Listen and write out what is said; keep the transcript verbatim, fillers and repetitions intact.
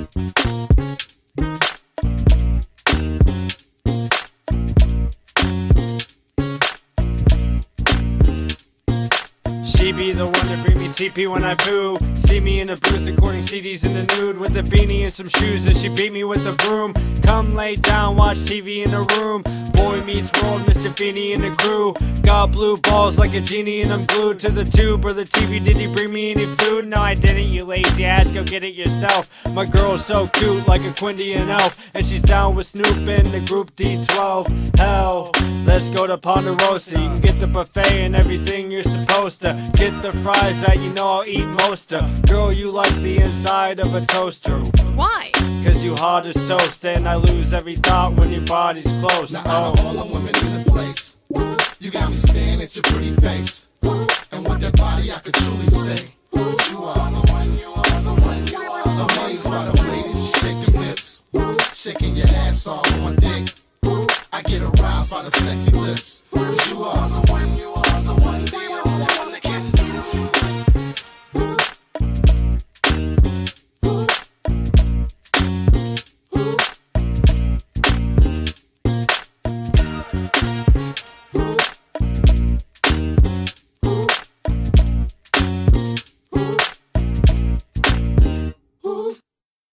She be the one to bring me T P when I poo. See me in a booth recording C Ds in the nude with a beanie and some shoes, and she beat me with a broom. Come lay down, watch T V in a room. Boy meets world, Mister Feeney and the crew. Got blue balls like a genie and I'm glued to the tube or the T V. Did he bring me any food? No, I didn't, you lazy ass, go get it yourself. My girl's so cute like a Quindian elf, and she's down with Snoop in the group D twelve. Hell, let's go to Ponderosa. You can get the buffet and everything you're supposed to. Get the fries that you know I'll eat most of. Girl, you like the inside of a toaster. Why? Cause you hard as toast, and I lose every thought when your body's close. Now out of all the women in the place, you got me staring at your pretty face. And with that body I could truly say, you are the one, you are the one, you are the amazed by the ladies shaking hips, shaking your ass all on my dick. I get aroused by the sexy